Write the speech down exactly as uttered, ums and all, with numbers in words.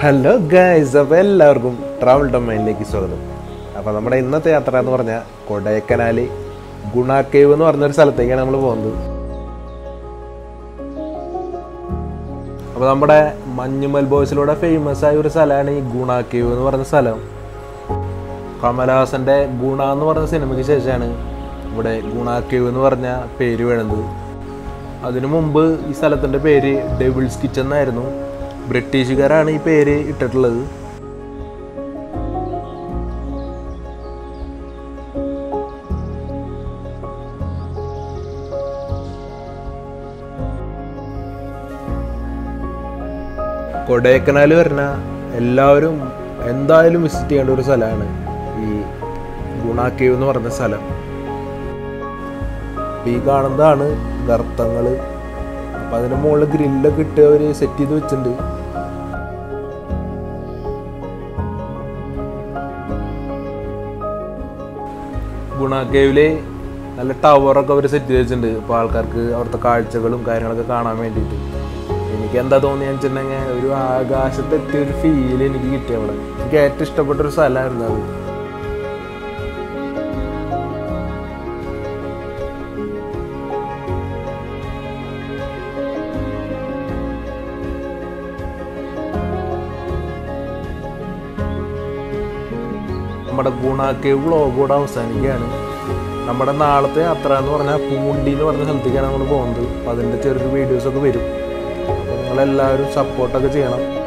Hello guys, അപ്പോൾ എല്ലാവർക്കും travel ഡൊമൈനിലേക്ക് സ്വാഗതം. അപ്പോൾ നമ്മുടെ ഇന്നത്തെ യാത്ര എന്ന് പറഞ്ഞാൽ കൊടൈക്കനാൽ ഗുണ കേവ് എന്ന് പറഞ്ഞൊരു സ്ഥലത്തേക്കാണ് നമ്മൾ പോകുന്നത്. അപ്പോൾ നമ്മുടെ മഞ്ഞുമൽ ബോയ്സിലൂടെ ഫേമസ് ആയ ഒരു സ്ഥലമാണ് ഈ ഗുണ കേവ് എന്ന് പറഞ്ഞ സ്ഥലം. കമലഹാസൻ്റെ ഗുണ എന്ന് പറഞ്ഞ സിനിമയ്ക്ക് ശേഷമാണ് ഇവിടെ ഗുണ കേവ് എന്ന് പറഞ്ഞ പേര് വീഴുന്നത്. അതിനു മുമ്പ് ഈ സ്ഥലത്തിൻ്റെ പേര് ഡെവിൾസ് കിച്ചൺ എന്നായിരുന്നു. ബ്രിട്ടീഷുകാരാണ് ഈ പേര് ഇട്ടിട്ടുള്ളത്. കൊടൈക്കനാൽ വരുന്ന എല്ലാവരും എന്തായാലും വിസിറ്റ് ചെയ്യേണ്ട ഒരു സ്ഥലമാണ് ഈ ഗുണ കേവ് എന്ന് പറഞ്ഞ സ്ഥലം. ഈ കാണുന്നതാണ് ഗർത്തങ്ങൾ. അപ്പം അതിന് മുകളിൽ ഗ്രില്ലൊക്കെ ഇട്ട് അവർ സെറ്റ് ചെയ്ത് വെച്ചിട്ടുണ്ട്. ഗുണ കേവില് നല്ല ടവറൊക്കെ അവർ സെറ്റ് ചെയ്ത് വെച്ചിട്ടുണ്ട്. അപ്പോൾ ആൾക്കാർക്ക് അവിടുത്തെ കാഴ്ചകളും കാര്യങ്ങളൊക്കെ കാണാൻ വേണ്ടിയിട്ട്. എനിക്ക് എന്താ തോന്നിയെന്ന് വെച്ചിട്ടുണ്ടെങ്കിൽ ഒരു ആകാശത്തെത്തിയ ഒരു ഫീൽ എനിക്ക് കിട്ടിയ അവിടെ. എനിക്ക് ഏറ്റവും ഇഷ്ടപ്പെട്ടൊരു സ്ഥലമായിരുന്നു അത്. നമ്മുടെ ഗുണ കേവ് വ്ളോഗ് കൂടെ അവസാനിക്കുകയാണ്. നമ്മുടെ നാളത്തെ യാത്ര എന്ന് പറഞ്ഞാൽ പൂണ്ടി എന്ന് പറഞ്ഞ സ്ഥലത്തേക്കാണ് നമ്മൾ പോകുന്നത്. അപ്പോൾ അതിൻ്റെ ചെറിയൊരു വീഡിയോസൊക്കെ വരും. അപ്പോൾ നിങ്ങളെല്ലാവരും സപ്പോർട്ടൊക്കെ ചെയ്യണം.